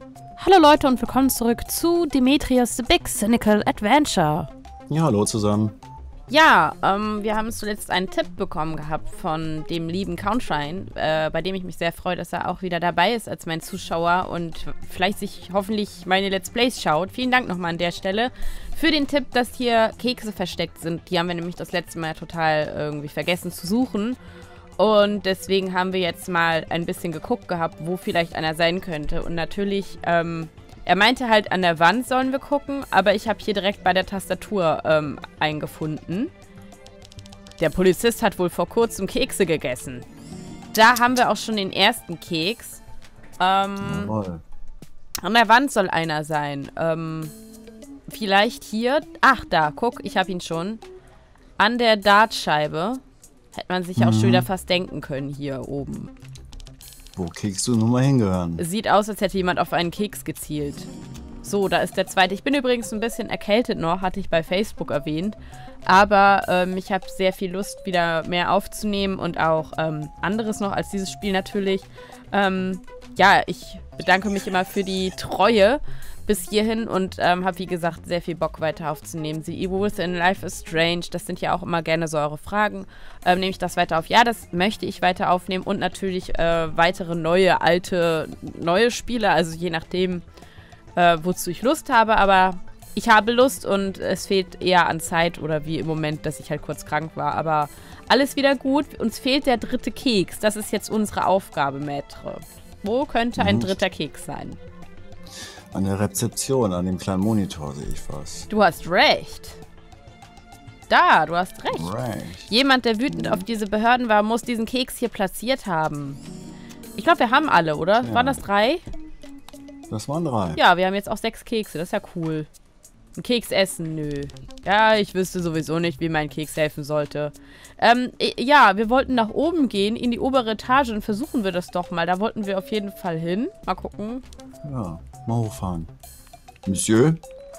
Hallo Leute und willkommen zurück zu Demetrius The Big Cynical Adventure. Ja, hallo zusammen. Ja, wir haben zuletzt einen Tipp bekommen gehabt von dem lieben Countshine, bei dem ich mich sehr freue, dass er auch wieder dabei ist als mein Zuschauer und vielleicht sich hoffentlich meine Let's Plays schaut. Vielen Dank nochmal an der Stelle für den Tipp, dass hier Kekse versteckt sind. Die haben wir nämlich das letzte Mal total irgendwie vergessen zu suchen. Und deswegen haben wir jetzt mal ein bisschen geguckt gehabt, wo vielleicht einer sein könnte. Und natürlich, er meinte halt, an der Wand sollen wir gucken, aber ich habe hier direkt bei der Tastatur eingefunden. Der Polizist hat wohl vor kurzem Kekse gegessen. Da haben wir auch schon den ersten Keks. Jawohl. An der Wand soll einer sein. Vielleicht hier. Ach, da, guck, ich habe ihn schon. An der Dartscheibe. Hätte man sich auch schon wieder fast denken können, hier oben. Wo Kekse nun mal hingehören. Sieht aus, als hätte jemand auf einen Keks gezielt. So, da ist der zweite. Ich bin übrigens ein bisschen erkältet noch, hatte ich bei Facebook erwähnt. Aber ich habe sehr viel Lust, wieder mehr aufzunehmen und auch anderes noch als dieses Spiel natürlich. Ja, ich bedanke mich immer für die Treue bis hierhin und habe, wie gesagt, sehr viel Bock weiter aufzunehmen. The Evil Within, Life is Strange, das sind ja auch immer gerne so eure Fragen. Nehme ich das weiter auf? Ja, das möchte ich weiter aufnehmen und natürlich weitere neue, alte, neue Spiele, also je nachdem, wozu ich Lust habe, aber ich habe Lust und es fehlt eher an Zeit oder wie im Moment, dass ich halt kurz krank war, aber alles wieder gut. Uns fehlt der dritte Keks, das ist jetzt unsere Aufgabe, Maître. Wo könnte ein dritter Keks sein? An der Rezeption, an dem kleinen Monitor sehe ich was. Du hast recht. Da, du hast recht. Jemand, der wütend auf diese Behörden war, muss diesen Keks hier platziert haben. Ich glaube, wir haben alle, oder? Ja. Waren das 3? Das waren 3. Ja, wir haben jetzt auch 6 Kekse. Das ist ja cool. Ein Keks essen, nö. Ja, ich wüsste sowieso nicht, wie mein Keks helfen sollte. Ja, wir wollten nach oben gehen, in die obere Etage und versuchen wir das doch mal. Da wollten wir auf jeden Fall hin. Mal gucken. Ja, mal hochfahren. Monsieur?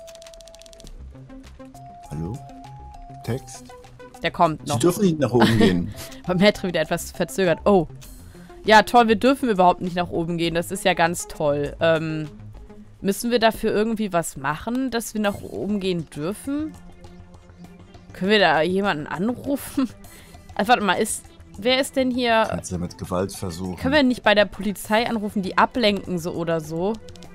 Hallo? Text? Der kommt noch. Sie dürfen nicht nach oben gehen. Beim Maître wieder etwas verzögert. Oh. Ja, toll, wir dürfen überhaupt nicht nach oben gehen. Das ist ja ganz toll. Müssen wir dafür irgendwie was machen, dass wir nach oben gehen dürfen? Können wir da jemanden anrufen? Also, warte mal, wer ist denn hier? Kannst du mit Gewalt versuchen. Können wir nicht bei der Polizei anrufen, die ablenken so oder so?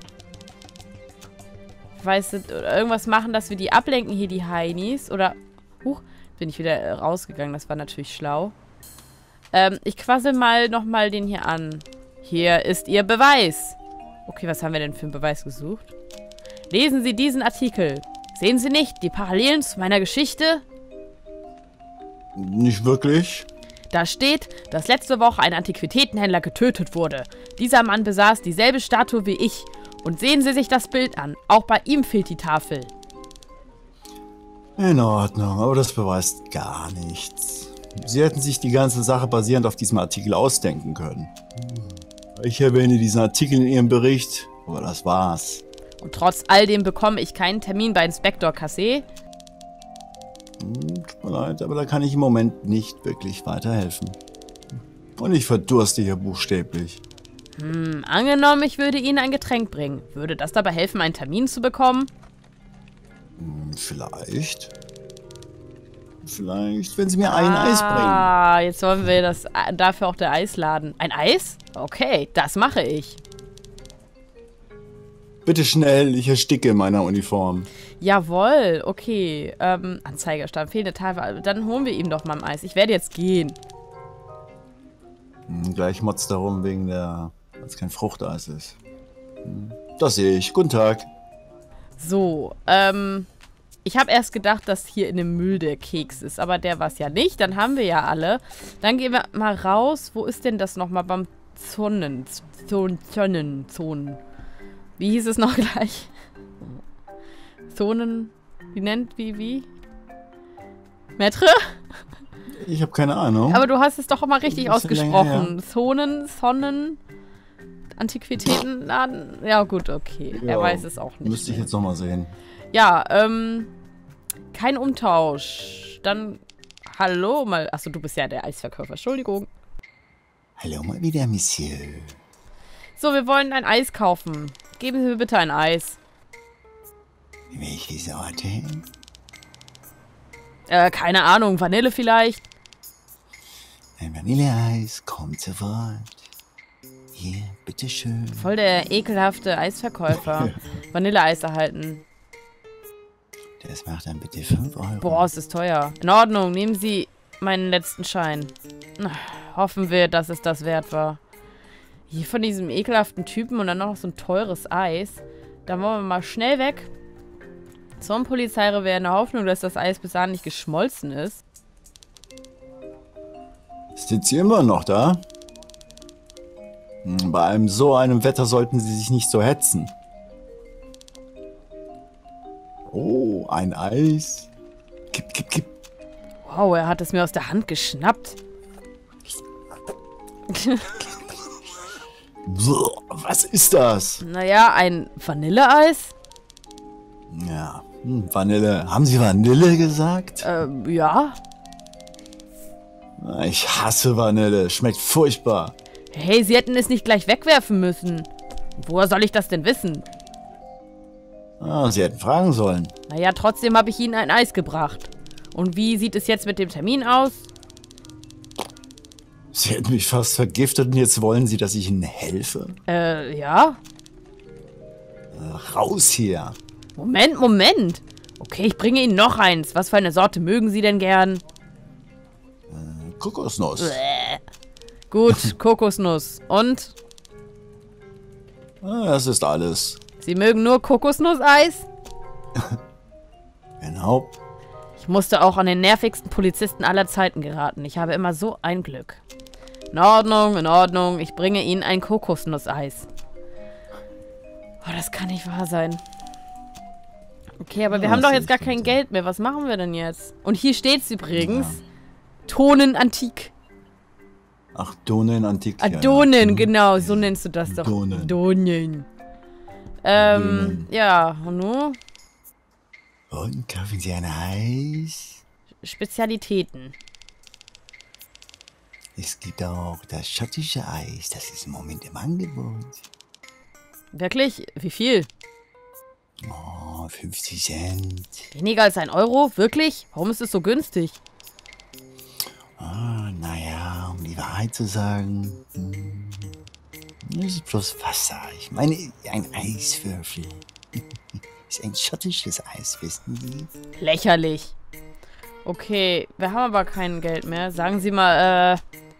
Weißt du, oder irgendwas machen, dass wir die ablenken hier, die Heinis? Oder, bin ich wieder rausgegangen, das war natürlich schlau. Ich quassel mal nochmal den hier an. Hier ist Ihr Beweis. Okay, was haben wir denn für einen Beweis gesucht? Lesen Sie diesen Artikel. Sehen Sie nicht die Parallelen zu meiner Geschichte? Nicht wirklich. Da steht, dass letzte Woche ein Antiquitätenhändler getötet wurde. Dieser Mann besaß dieselbe Statue wie ich. Und sehen Sie sich das Bild an. Auch bei ihm fehlt die Tafel. In Ordnung, aber das beweist gar nichts. Sie hätten sich die ganze Sache basierend auf diesem Artikel ausdenken können. Ich erwähne diesen Artikel in Ihrem Bericht, aber das war's. Und trotz all dem bekomme ich keinen Termin bei Inspektor Cassé. Tut mir leid, aber da kann ich im Moment nicht wirklich weiterhelfen. Und ich verdurste hier buchstäblich. Angenommen, ich würde Ihnen ein Getränk bringen. Würde das dabei helfen, einen Termin zu bekommen? Vielleicht. Vielleicht, wenn Sie mir ein Eis bringen. Ah, jetzt wollen wir dafür auch der Eisladen. Ein Eis? Okay, das mache ich. Bitte schnell, ich ersticke in meiner Uniform. Jawohl, okay. Anzeigerstab, fehlende Tafel. Dann holen wir ihm doch mal ein Eis. Ich werde jetzt gehen. Gleich motzt darum wegen weil es kein Fruchteis ist. Das sehe ich. Guten Tag. So, ich habe erst gedacht, dass hier in dem Müll der Keks ist, aber der war es ja nicht. Dann haben wir ja alle. Dann gehen wir mal raus. Wo ist denn das nochmal beim Zonen? Wie hieß es noch gleich? Zonen, wie? Maître? Ich habe keine Ahnung. Aber du hast es doch immer richtig ausgesprochen. Länger, Zonen, Sonnen, Antiquitäten, ja gut, okay. Ja, Er weiß es auch nicht. Müsste ich jetzt nochmal sehen. Ja, kein Umtausch. Dann, hallo, mal, achso, du bist ja der Eisverkäufer, Entschuldigung. Hallo mal wieder, Monsieur. So, wir wollen ein Eis kaufen. geben Sie mir bitte ein Eis. Welche Sorte? Keine Ahnung, Vanille vielleicht? Ein Vanilleeis kommt sofort. Hier, bitteschön. Voll der ekelhafte Eisverkäufer. Vanilleeis erhalten. Das macht dann bitte 5 Euro. Boah, es ist teuer. In Ordnung, nehmen Sie meinen letzten Schein. Hoffen wir, dass es das wert war. Hier von diesem ekelhaften Typen und dann noch so ein teures Eis. Da wollen wir mal schnell weg. Zum Polizeirevier in der Hoffnung, dass das Eis bis dahin nicht geschmolzen ist. Sind Sie immer noch da? Bei so einem Wetter sollten Sie sich nicht so hetzen. Oh, ein Eis. Kipp. Wow, er hat es mir aus der Hand geschnappt. Was ist das? Naja, ein Vanilleeis? Ja, Vanille. Haben Sie Vanille gesagt? Ja. Ich hasse Vanille. Schmeckt furchtbar. Hey, Sie hätten es nicht gleich wegwerfen müssen. Woher soll ich das denn wissen? Sie hätten fragen sollen. Naja, trotzdem habe ich Ihnen ein Eis gebracht. Und wie sieht es jetzt mit dem Termin aus? Sie hätten mich fast vergiftet und jetzt wollen Sie, dass ich Ihnen helfe? Ja? Raus hier. Moment. Okay, ich bringe Ihnen noch eins. Was für eine Sorte mögen Sie denn gern? Kokosnuss. Gut, Kokosnuss. Und? Das ist alles. Sie mögen nur Kokosnusseis? Genau. Ich musste auch an den nervigsten Polizisten aller Zeiten geraten. Ich habe immer so ein Glück. In Ordnung. Ich bringe Ihnen ein Kokosnusseis. Oh, das kann nicht wahr sein. Okay, aber wir haben doch jetzt gar kein Geld mehr. Was machen wir denn jetzt? Und hier steht's übrigens. Ja. Tonen Antik. Ach, Donen Antik. Donen, genau. So nennst du das doch. Donen. Ja, und nun? Und kaufen Sie ein Eis? Spezialitäten. Es gibt auch das schottische Eis. Das ist im Moment im Angebot. Wirklich? Wie viel? Oh, 50 Cent. Weniger als 1 Euro? Wirklich? Warum ist es so günstig? Naja, um die Wahrheit zu sagen, das ist bloß Wasser. Ich meine, ein Eiswürfel. Ist ein schottisches Eis, wissen Sie? Lächerlich. Okay, wir haben aber kein Geld mehr. Sagen Sie mal,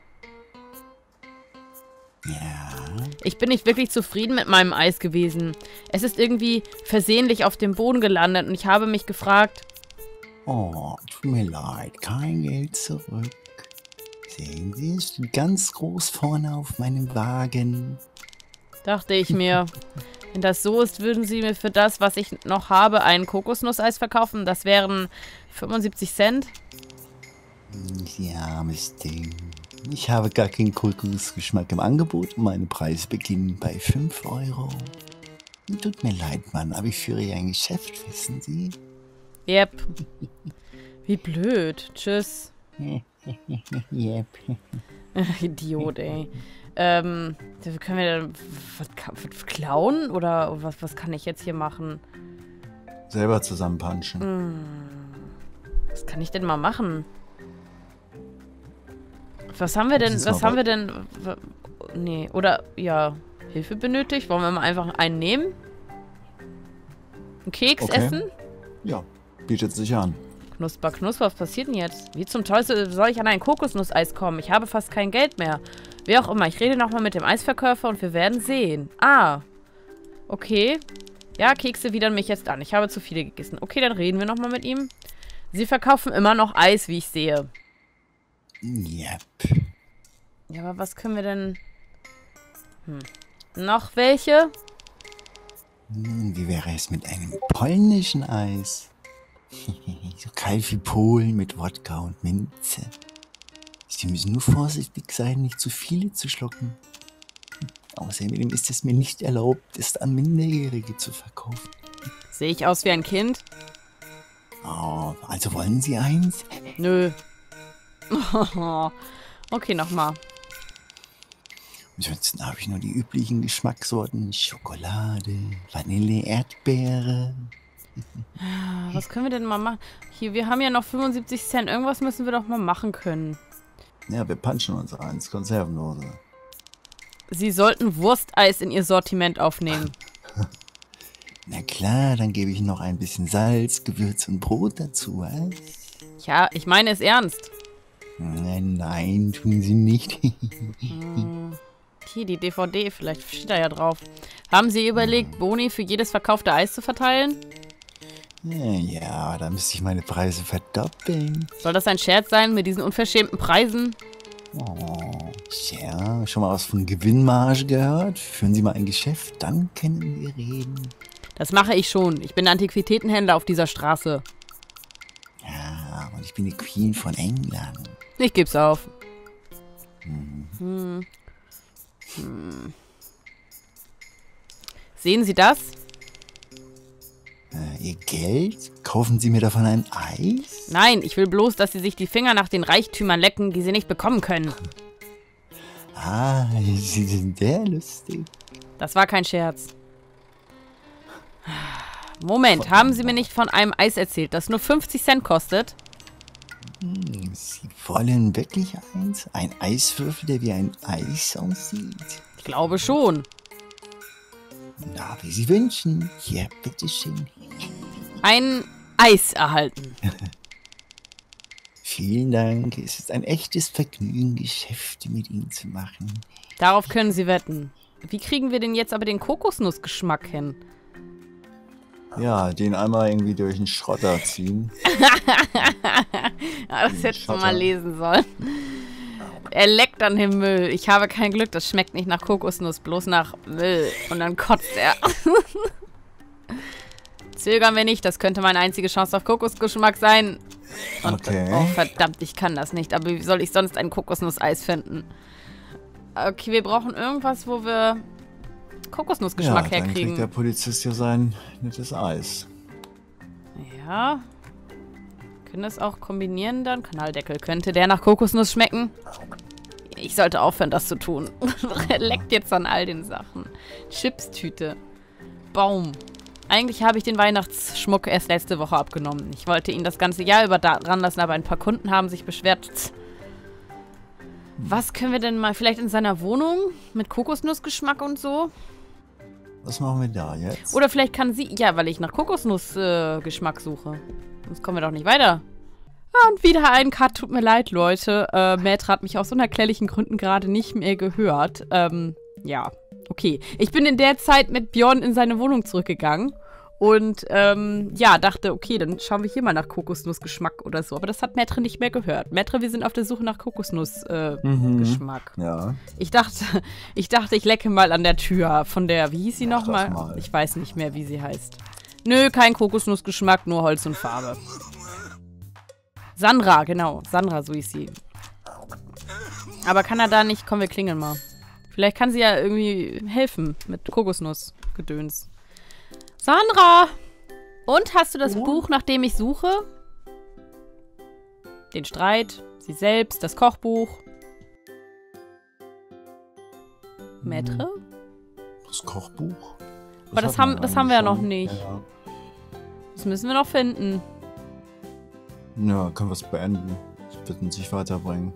Ja. Ich bin nicht wirklich zufrieden mit meinem Eis gewesen. Es ist irgendwie versehentlich auf dem Boden gelandet und ich habe mich gefragt... Oh, tut mir leid, kein Geld zurück. Sehen Sie, es steht ganz groß vorne auf meinem Wagen. Dachte ich mir. Wenn das so ist, würden Sie mir für das, was ich noch habe, ein Kokosnusseis verkaufen. Das wären 75 Cent. Sie armes Ding. Ich habe gar keinen Kokosgeschmack im Angebot und meine Preise beginnen bei 5 Euro. Tut mir leid, Mann, aber ich führe ja ein Geschäft, wissen Sie? Yep. Wie blöd. Tschüss. Yep. Idiot, ey. Können wir dann was klauen? Oder was kann ich jetzt hier machen? Selber zusammenpunchen. Was kann ich denn mal machen? Was haben wir denn? Nee, oder, ja, Hilfe benötigt? Wollen wir mal einfach einen nehmen? Einen Keks essen? Ja, bietet sich an. Knusper, was passiert denn jetzt? Wie zum Teufel soll ich an ein Kokosnusseis kommen? Ich habe fast kein Geld mehr. Wie auch immer, ich rede nochmal mit dem Eisverkäufer und wir werden sehen. Ah, okay. Ja, Kekse widern mich jetzt an. Ich habe zu viele gegessen. Okay, dann reden wir nochmal mit ihm. Sie verkaufen immer noch Eis, wie ich sehe. Yep. Ja, aber was können wir denn... Noch welche? Wie wäre es mit einem polnischen Eis? So kalt wie Polen mit Wodka und Minze. Sie müssen nur vorsichtig sein, nicht zu viele zu schlucken. Außerdem ist es mir nicht erlaubt, es an Minderjährige zu verkaufen. Sehe ich aus wie ein Kind? Oh, also wollen Sie eins? Nö. Okay, nochmal. Ansonsten habe ich nur die üblichen Geschmackssorten. Schokolade, Vanille, Erdbeere. Was können wir denn mal machen? Hier, wir haben ja noch 75 Cent. Irgendwas müssen wir doch mal machen können. Ja, wir punchen uns eins. Konservendose. Sie sollten Wursteis in Ihr Sortiment aufnehmen. Na klar, dann gebe ich noch ein bisschen Salz, Gewürz und Brot dazu, was? Ja, ich meine es ernst. Nein, nein, tun Sie nicht. Hier, die DVD, vielleicht steht da ja drauf. Haben Sie überlegt, Boni für jedes verkaufte Eis zu verteilen? Ja, da müsste ich meine Preise verdoppeln. Soll das ein Scherz sein mit diesen unverschämten Preisen? Oh, ja, schon mal was von Gewinnmarge gehört? Führen Sie mal ein Geschäft, dann können wir reden. Das mache ich schon. Ich bin Antiquitätenhändler auf dieser Straße. Ja, und ich bin die Queen von England. Ich geb's auf. Sehen Sie das? Ihr Geld? Kaufen Sie mir davon ein Eis? Nein, ich will bloß, dass Sie sich die Finger nach den Reichtümern lecken, die Sie nicht bekommen können. Ah, Sie sind sehr lustig. Das war kein Scherz. Moment, haben Sie mir nicht von einem Eis erzählt, das nur 50 Cent kostet? Sie wollen wirklich eins? Ein Eiswürfel, der wie ein Eis aussieht? Ich glaube schon. Na, wie Sie wünschen. Hier, bitteschön. Ein Eis erhalten. Vielen Dank. Es ist ein echtes Vergnügen, Geschäfte mit Ihnen zu machen. Darauf können Sie wetten. Wie kriegen wir denn jetzt aber den Kokosnussgeschmack hin? Ja, den einmal irgendwie durch den Schrotter ziehen. Ja, das hättest du mal lesen sollen. Er leckt an dem Müll. Ich habe kein Glück, das schmeckt nicht nach Kokosnuss, bloß nach Müll. Und dann kotzt er. Zögern wir nicht, das könnte meine einzige Chance auf Kokosgeschmack sein. Und, okay. Oh, verdammt, ich kann das nicht. Aber wie soll ich sonst ein Kokosnusseis finden? Okay, wir brauchen irgendwas, wo wir Kokosnussgeschmack dann herkriegen. kriegt der Polizist ja sein nettes Eis. Ja. Können das auch kombinieren dann? Kanaldeckel. Könnte der nach Kokosnuss schmecken? Ich sollte aufhören, das zu tun. Er leckt jetzt an all den Sachen. Chipstüte. Baum. Eigentlich habe ich den Weihnachtsschmuck erst letzte Woche abgenommen. Ich wollte ihn das ganze Jahr über dran lassen, aber ein paar Kunden haben sich beschwert. Was können wir denn mal... Vielleicht in seiner Wohnung? Mit Kokosnussgeschmack und so? Was machen wir da jetzt? Oder vielleicht kann sie... Ja, weil ich nach Kokosnussgeschmack suche. Sonst kommen wir doch nicht weiter. Ah, und wieder ein Cut. Tut mir leid, Leute. Matt hat mich aus unerklärlichen Gründen gerade nicht mehr gehört. Ja, okay. Ich bin in der Zeit mit Björn in seine Wohnung zurückgegangen. Und, ja, dachte, okay, dann schauen wir hier mal nach Kokosnussgeschmack oder so. Aber das hat Maitre nicht mehr gehört. Maitre, wir sind auf der Suche nach Kokosnussgeschmack. Ja. Ich dachte, ich lecke mal an der Tür von der, wie hieß sie nochmal? Ich weiß nicht mehr, wie sie heißt. Nö, kein Kokosnussgeschmack, nur Holz und Farbe. Sandra, genau. Sandra, so ist sie. Aber kann er da nicht... Komm, wir klingeln mal. Vielleicht kann sie ja irgendwie helfen mit Kokosnussgedöns. Sandra! Und, hast du das Buch, nach dem ich suche? Den Streit, sie selbst, das Kochbuch. Maître? Das Kochbuch? Aber das haben wir ja noch nicht. Ja. Das müssen wir noch finden. Ja, können wir es beenden. Das wird uns nicht weiterbringen.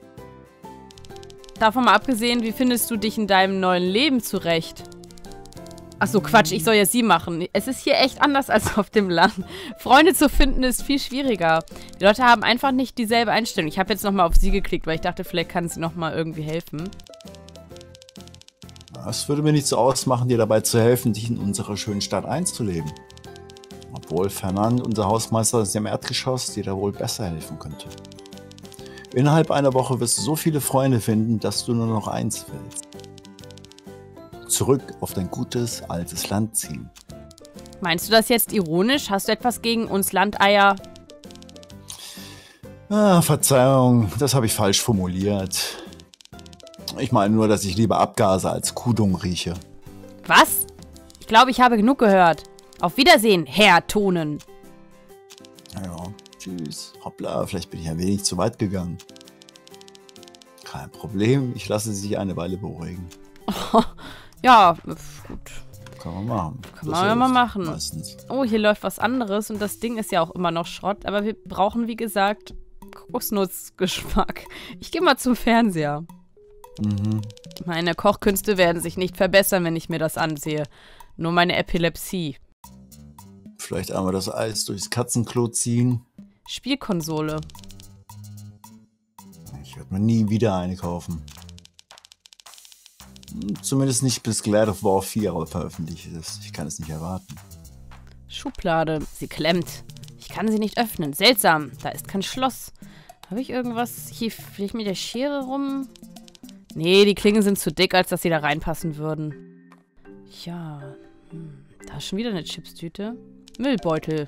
Davon mal abgesehen, wie findest du dich in deinem neuen Leben zurecht? Achso, Quatsch, ich soll ja sie machen. Es ist hier echt anders als auf dem Land. Freunde zu finden ist viel schwieriger. Die Leute haben einfach nicht dieselbe Einstellung. Ich habe jetzt nochmal auf sie geklickt, weil ich dachte, vielleicht kann sie nochmal irgendwie helfen. Es würde mir nicht so ausmachen, dir dabei zu helfen, dich in unserer schönen Stadt einzuleben. Obwohl Fernand, unser Hausmeister, ist im Erdgeschoss, dir da wohl besser helfen könnte. Innerhalb einer Woche wirst du so viele Freunde finden, dass du nur noch eins willst. Zurück auf dein gutes, altes Land ziehen. Meinst du das jetzt ironisch? Hast du etwas gegen uns Landeier? Ah, Verzeihung, das habe ich falsch formuliert. Ich meine nur, dass ich lieber Abgase als Kudung rieche. Was? Ich glaube, ich habe genug gehört. Auf Wiedersehen, Herr Tonen. Ja, tschüss. Hoppla, vielleicht bin ich ein wenig zu weit gegangen. Kein Problem, ich lasse Sie eine Weile beruhigen. Ja, gut. Kann man machen. Kann man ja mal machen. Meistens. Oh, hier läuft was anderes und das Ding ist ja auch immer noch Schrott. Aber wir brauchen, wie gesagt, Kokosnussgeschmack. Ich gehe mal zum Fernseher. Mhm. Meine Kochkünste werden sich nicht verbessern, wenn ich mir das ansehe. Nur meine Epilepsie. Vielleicht einmal das Eis durchs Katzenklo ziehen. Spielkonsole. Ich werde mir nie wieder eine kaufen. Zumindest nicht bis God of War 4 veröffentlicht ist. Ich kann es nicht erwarten. Schublade. Sie klemmt. Ich kann sie nicht öffnen. Seltsam. Da ist kein Schloss. Habe ich irgendwas hier vielleicht mit der Schere rum? Nee, die Klingen sind zu dick, als dass sie da reinpassen würden. Ja. Da ist schon wieder eine Chipstüte. Müllbeutel.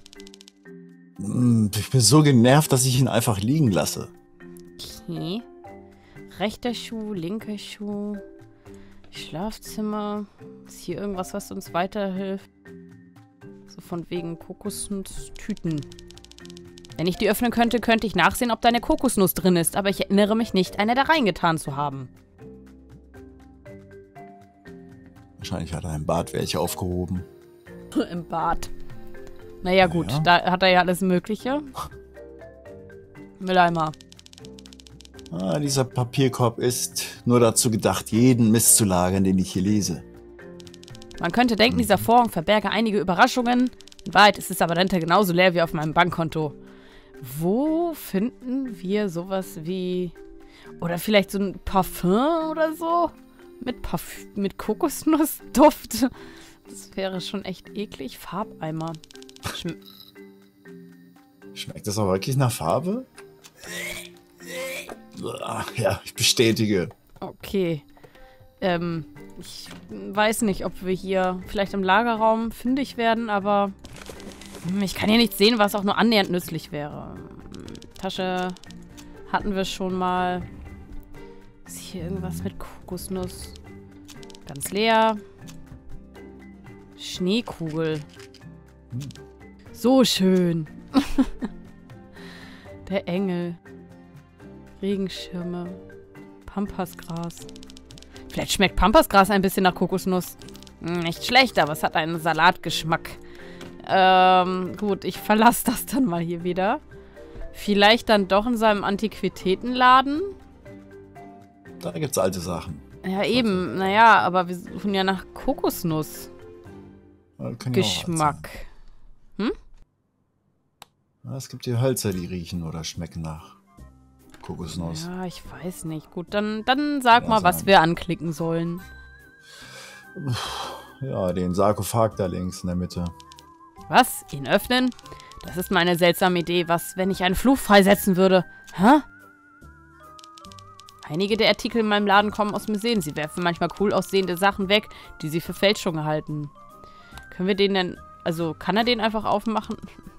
Ich bin so genervt, dass ich ihn einfach liegen lasse. Okay. Rechter Schuh, linker Schuh. Schlafzimmer. Ist hier irgendwas, was uns weiterhilft? So von wegen Kokosnusstüten. Wenn ich die öffnen könnte, könnte ich nachsehen, ob da eine Kokosnuss drin ist. Aber ich erinnere mich nicht, eine da reingetan zu haben. Wahrscheinlich hat er im Bad welche aufgehoben. Im Bad. Naja, gut. Ja. Da hat er ja alles Mögliche. Mülleimer. Dieser Papierkorb ist nur dazu gedacht, jeden Mist zu lagern, den ich hier lese. Man könnte denken, dieser Vorhang verberge einige Überraschungen. In Wahrheit ist es aber dahinter genauso leer wie auf meinem Bankkonto. Wo finden wir sowas wie... Oder vielleicht so ein Parfum oder so? Mit Kokosnussduft? Das wäre schon echt eklig. Farbeimer. Schmeckt das auch wirklich nach Farbe? Ja, ich bestätige. Okay. Ich weiß nicht, ob wir hier vielleicht im Lagerraum fündig werden, aber ich kann hier nicht sehen, was auch nur annähernd nützlich wäre. Tasche hatten wir schon mal. Ist hier irgendwas mit Kokosnuss? Ganz leer. Schneekugel. So schön. Der Engel. Regenschirme. Pampasgras. Vielleicht schmeckt Pampasgras ein bisschen nach Kokosnuss. Nicht schlecht, aber es hat einen Salatgeschmack. Gut, ich verlasse das dann mal hier wieder. Vielleicht dann doch in seinem Antiquitätenladen? Da gibt's alte Sachen. Ja, eben. Naja, aber wir suchen ja nach Kokosnuss. Geschmack. Es gibt hier Hölzer, die riechen oder schmecken nach Kokosnuss. Ja, ich weiß nicht. Gut, dann sag mal, was wir anklicken sollen. Ja, den Sarkophag da links in der Mitte. Was? Ihn öffnen? Das ist meine seltsame Idee. Was, wenn ich einen Fluch freisetzen würde? Hä? Einige der Artikel in meinem Laden kommen aus Museen. Sie werfen manchmal cool aussehende Sachen weg, die sie für Fälschungen halten. Können wir den denn... Also, kann er den einfach aufmachen?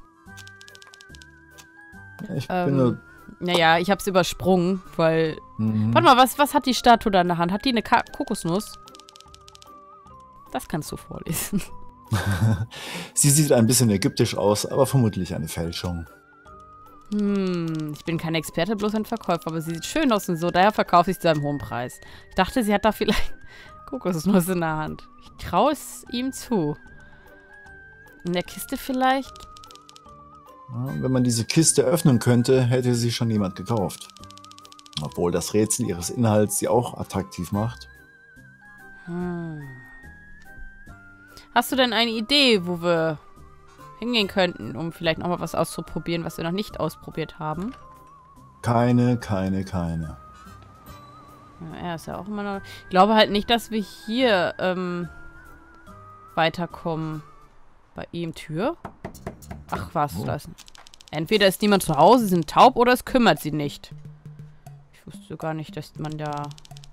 Ich bin nur... Naja, ich hab's übersprungen, weil... Warte mal, was hat die Statue da in der Hand? Hat die eine Kokosnuss? Das kannst du vorlesen. Sie sieht ein bisschen ägyptisch aus, aber vermutlich eine Fälschung. Ich bin kein Experte, bloß ein Verkäufer, aber sie sieht schön aus und so, daher verkaufe ich zu einem hohen Preis. Ich dachte, sie hat da vielleicht Kokosnuss in der Hand. Ich traue es ihm zu. In der Kiste vielleicht? Ja, wenn man diese Kiste öffnen könnte, hätte sie schon jemand gekauft. Obwohl das Rätsel ihres Inhalts sie auch attraktiv macht. Hast du denn eine Idee, wo wir hingehen könnten, um vielleicht nochmal was auszuprobieren, was wir noch nicht ausprobiert haben? Keine. Ja, er ist ja auch immer noch... Ich glaube halt nicht, dass wir hier weiterkommen. Bei ihm Tür? Ach was, da ist... Entweder ist niemand zu Hause, sie sind taub, oder es kümmert sie nicht. Ich wusste gar nicht, dass man da...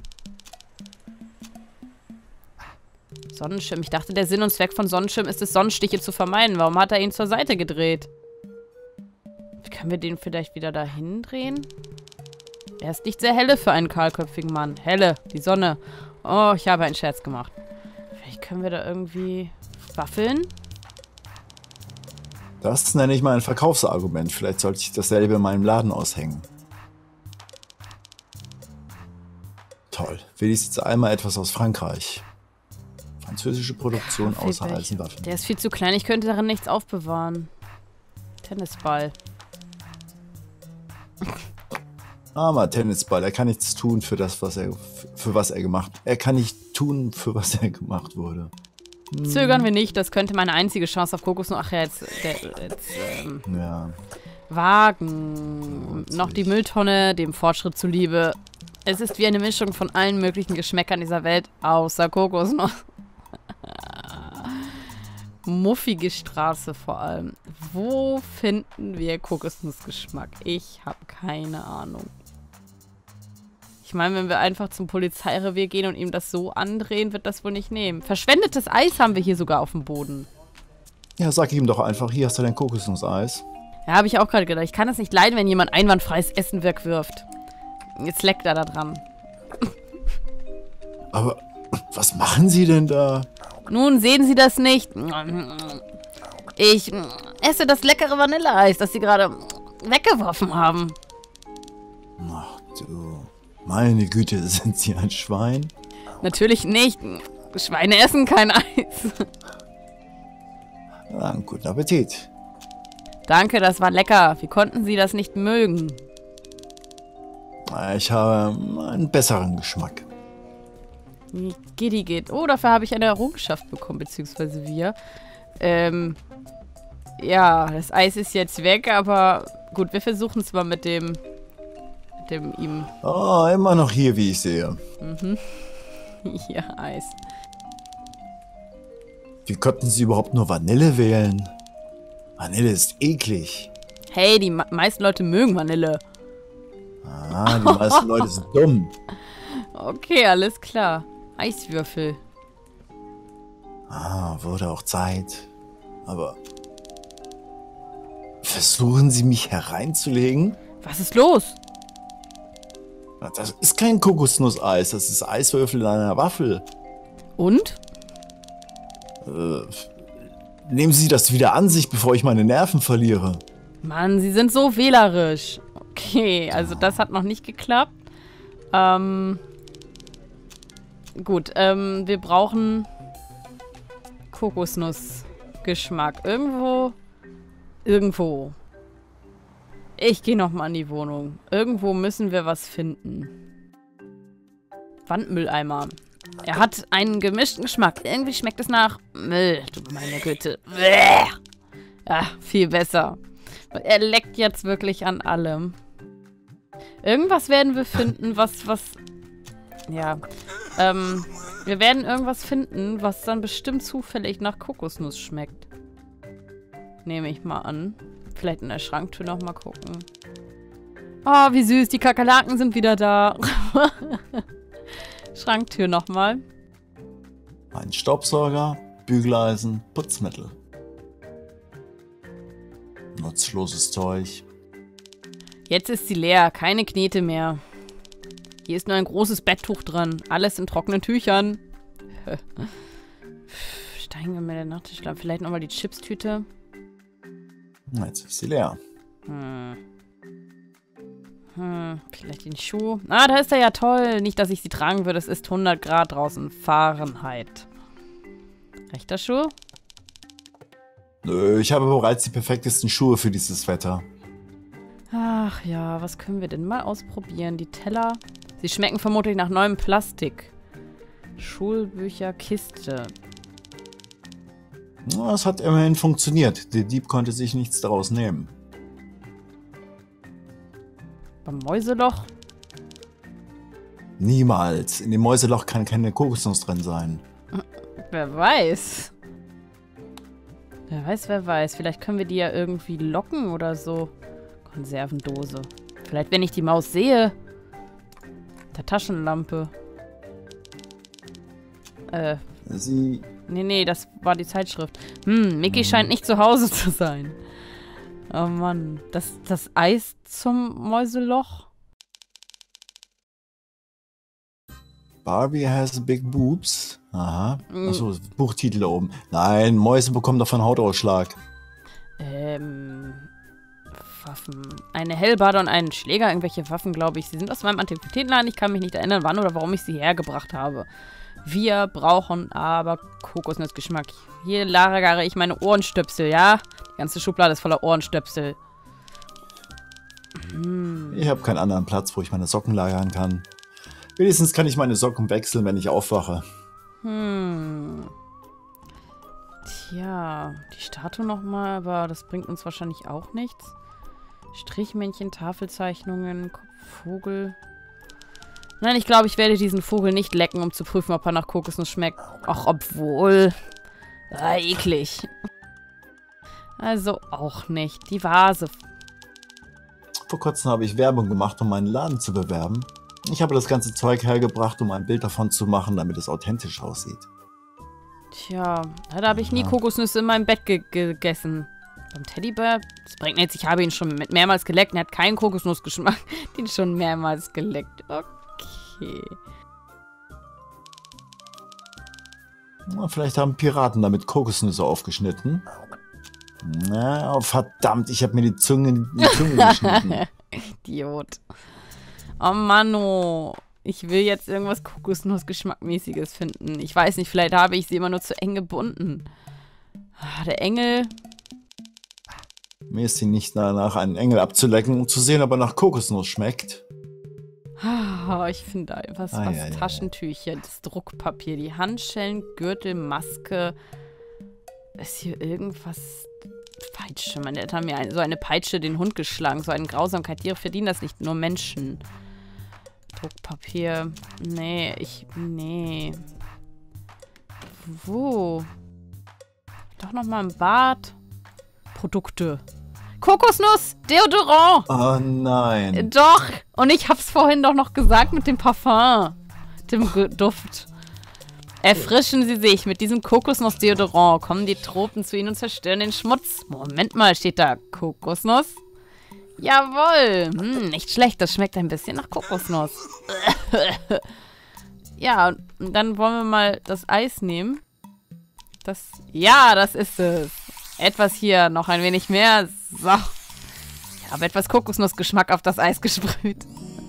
Sonnenschirm. Ich dachte, der Sinn und Zweck von Sonnenschirm ist es, Sonnenstiche zu vermeiden. Warum hat er ihn zur Seite gedreht? Können wir den vielleicht wieder dahin drehen? Er ist nicht sehr helle für einen kahlköpfigen Mann. Helle, die Sonne. Oh, ich habe einen Scherz gemacht. Vielleicht können wir da irgendwie... Waffeln? Das nenne ich mal ein Verkaufsargument. Vielleicht sollte ich dasselbe in meinem Laden aushängen. Toll. Wenigstens einmal etwas aus Frankreich. Französische Produktion außer Eisenwaffen. Der ist viel zu klein, ich könnte darin nichts aufbewahren. Tennisball. Armer Tennisball, er kann nichts tun für das, was er gemacht. Er kann nicht tun, für was er gemacht wurde. Zögern wir nicht, das könnte meine einzige Chance auf Kokosnuss. Ach ja, jetzt ja. Wagen. Noch die Mülltonne, dem Fortschritt zuliebe. Es ist wie eine Mischung von allen möglichen Geschmäckern dieser Welt, außer Kokosnuss. Muffige Straße vor allem. Wo finden wir Kokosnussgeschmack? Ich habe keine Ahnung. Ich meine, wenn wir einfach zum Polizeirevier gehen und ihm das so andrehen, wird das wohl nicht nehmen. Verschwendetes Eis haben wir hier sogar auf dem Boden. Ja, sag ihm doch einfach, hier hast du dein Kokosnusseis. Ja, habe ich auch gerade gedacht. Ich kann es nicht leiden, wenn jemand einwandfreies Essen wegwirft. Jetzt leckt er da dran. Aber was machen Sie denn da? Nun, sehen Sie das nicht? Ich esse das leckere Vanilleeis, das Sie gerade weggeworfen haben. Ach du, meine Güte, sind Sie ein Schwein? Natürlich nicht. Schweine essen kein Eis. Na, guten Appetit. Danke, das war lecker. Wie konnten Sie das nicht mögen? Ich habe einen besseren Geschmack. Geht. Oh, dafür habe ich eine Errungenschaft bekommen, beziehungsweise wir. Ja, das Eis ist jetzt weg, aber gut, wir versuchen es mal mit dem ihm. Oh, immer noch hier, wie ich sehe. Mhm. Ja, Eis. Wie konnten Sie überhaupt nur Vanille wählen? Vanille ist eklig. Hey, die meisten Leute mögen Vanille. Ah, die meisten Leute sind dumm. Okay, alles klar. Eiswürfel. Ah, wurde auch Zeit. Aber versuchen Sie mich hereinzulegen? Was ist los? Das ist kein Kokosnusseis, das ist Eiswürfel in einer Waffel. Und? Nehmen Sie das wieder an sich, bevor ich meine Nerven verliere. Mann, Sie sind so wählerisch. Okay, also das hat noch nicht geklappt. Gut, wir brauchen Kokosnussgeschmack. Irgendwo. Ich gehe nochmal in die Wohnung. Irgendwo müssen wir was finden. Wandmülleimer. Er hat einen gemischten Geschmack. Irgendwie schmeckt es nach Müll. Du meine Güte. Ja, viel besser. Er leckt jetzt wirklich an allem. Irgendwas werden wir finden, was... Ja. Wir werden irgendwas finden, was dann bestimmt zufällig nach Kokosnuss schmeckt. Nehme ich mal an. Vielleicht in der Schranktür nochmal gucken. Oh, wie süß. Die Kakerlaken sind wieder da. Schranktür nochmal. Ein Staubsauger, Bügeleisen, Putzmittel. Nutzloses Zeug. Jetzt ist sie leer. Keine Knete mehr. Hier ist nur ein großes Betttuch dran. Alles in trockenen Tüchern. Steingemälde, Nachttischlampe. Vielleicht nochmal die Chipstüte. Jetzt ist sie leer. Vielleicht den Schuh. Ah, da ist er ja toll. Nicht, dass ich sie tragen würde. Es ist 100 Grad draußen. Fahrenheit. Rechter Schuh? Nö, ich habe bereits die perfektesten Schuhe für dieses Wetter. Ach ja, was können wir denn mal ausprobieren? Die Teller. Sie schmecken vermutlich nach neuem Plastik. Schulbücher, Kiste. Es hat immerhin funktioniert. Der Dieb konnte sich nichts daraus nehmen. Beim Mäuseloch? Niemals. In dem Mäuseloch kann keine Kokosnuss drin sein. Wer weiß. Wer weiß. Vielleicht können wir die ja irgendwie locken oder so. Konservendose. Vielleicht, wenn ich die Maus sehe. Der Taschenlampe. Sie... Nee, das war die Zeitschrift. Mickey scheint nicht zu Hause zu sein. Oh Mann. Das Eis zum Mäuseloch? Barbie has big boobs. Aha. Achso, Buchtitel da oben. Nein, Mäuse bekommen davon Hautausschlag. Waffen. Eine Hellebarde und einen Schläger, irgendwelche Waffen, glaube ich. Sie sind aus meinem Antiquitätenladen. Ich kann mich nicht erinnern, wann oder warum ich sie hergebracht habe. Wir brauchen aber Kokosnussgeschmack. Hier lagere ich meine Ohrenstöpsel, ja? Die ganze Schublade ist voller Ohrenstöpsel. Ich habe keinen anderen Platz, wo ich meine Socken lagern kann. Wenigstens kann ich meine Socken wechseln, wenn ich aufwache. Tja, die Statue nochmal, aber das bringt uns wahrscheinlich auch nichts. Strichmännchen, Tafelzeichnungen, Vogel. Nein, ich glaube, ich werde diesen Vogel nicht lecken, um zu prüfen, ob er nach Kokosnuss schmeckt. Ach, obwohl. Eklig. Also auch nicht. Die Vase. Vor kurzem habe ich Werbung gemacht, um meinen Laden zu bewerben. Ich habe das ganze Zeug hergebracht, um ein Bild davon zu machen, damit es authentisch aussieht. Tja, da habe ich nie Kokosnüsse in meinem Bett gegessen. Beim Teddybär? Das bringt nichts, ich habe ihn schon mehrmals geleckt und er hat keinen Kokosnussgeschmack. Den schon mehrmals geleckt. Okay. Na, vielleicht haben Piraten damit Kokosnüsse aufgeschnitten. Na, oh, verdammt, ich habe mir die Zunge geschnitten. Idiot. Oh Mann, oh. Ich will jetzt irgendwas Kokosnussgeschmackmäßiges finden. Ich weiß nicht, vielleicht habe ich sie immer nur zu eng gebunden. Der Engel. Mir ist sie nicht danach, einen Engel abzulecken, um zu sehen, ob er nach Kokosnuss schmeckt. Ich finde da was Taschentücher, das Druckpapier, die Handschellen, Gürtel, Maske. Ist hier irgendwas... Peitsche. Meine Eltern haben mir so eine Peitsche den Hund geschlagen. So eine Grausamkeit. Tiere verdienen das nicht, nur Menschen. Druckpapier. Nee, Nee. Wo? Doch nochmal im Bad. Produkte. Kokosnuss, Deodorant. Oh nein. Doch. Und ich hab's vorhin doch noch gesagt mit dem Parfum. Dem Duft. Erfrischen Sie sich mit diesem Kokosnuss-Deodorant. Kommen die Tropen zu Ihnen und zerstören den Schmutz. Moment mal, steht da Kokosnuss? Jawohl. Nicht schlecht, das schmeckt ein bisschen nach Kokosnuss. Ja, und dann wollen wir mal das Eis nehmen. Ja, das ist es. Etwas hier, noch ein wenig mehr. So. Ich habe etwas Kokosnussgeschmack auf das Eis gesprüht.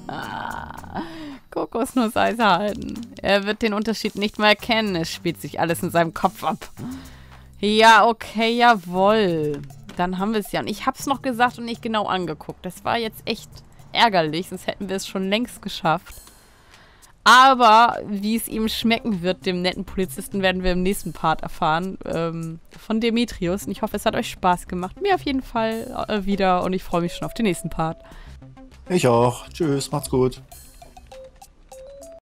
Kokosnusseis erhalten. Er wird den Unterschied nicht mehr erkennen. Es spielt sich alles in seinem Kopf ab. Ja, okay, jawohl. Dann haben wir es ja. Und ich habe es noch gesagt und nicht genau angeguckt. Das war jetzt echt ärgerlich, sonst hätten wir es schon längst geschafft. Aber wie es ihm schmecken wird, dem netten Polizisten, werden wir im nächsten Part erfahren. Von Demetrius. Und ich hoffe, es hat euch Spaß gemacht. Mir auf jeden Fall wieder. Und ich freue mich schon auf den nächsten Part. Ich auch. Tschüss, macht's gut.